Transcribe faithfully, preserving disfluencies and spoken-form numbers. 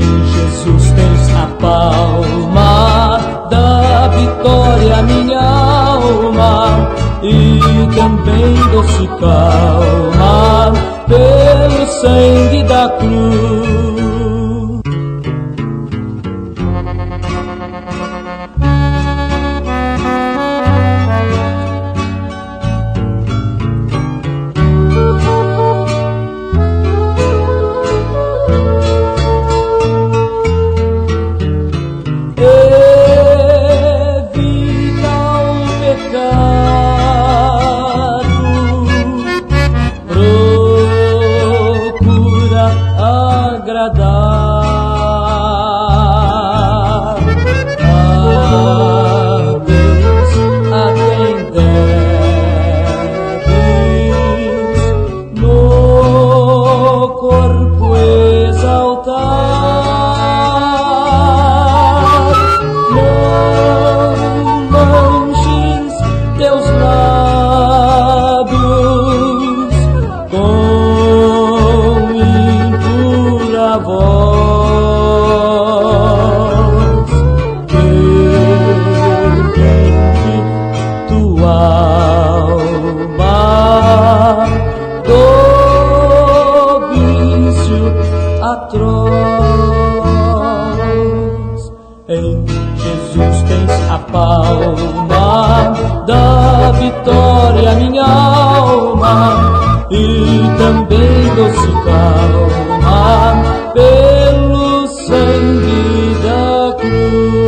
Jesus tens a palma da vitória, minha alma, e também doce calma pelo sangue da cruz. Em Jesus tens a palma da vitória, minha alma, e também doce calma pelo sangue da cruz.